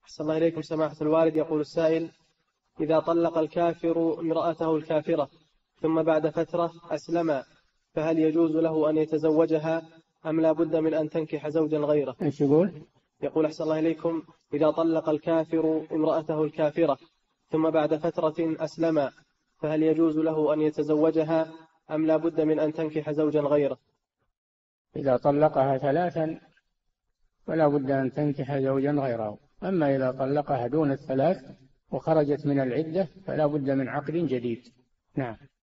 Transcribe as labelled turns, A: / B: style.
A: أحسن الله إليكم سماحة الوالد. يقول السائل: إذا طلق الكافر امرأته الكافرة ثم بعد فترة أسلم، فهل يجوز له أن يتزوجها أم لا بد من أن تنكح زوجا غيره؟
B: ايش يقول؟
A: يقول أحسن الله إليكم: إذا طلق الكافر امرأته الكافرة ثم بعد فترة أسلم، فهل يجوز له أن يتزوجها أم لا بد من أن تنكح زوجا غيره؟
B: إذا طلقها ثلاثا فلا بد أن تنكح زوجا غيره، أما إذا طلقها دون الثلاث وخرجت من العدة فلا بد من عقد جديد. نعم.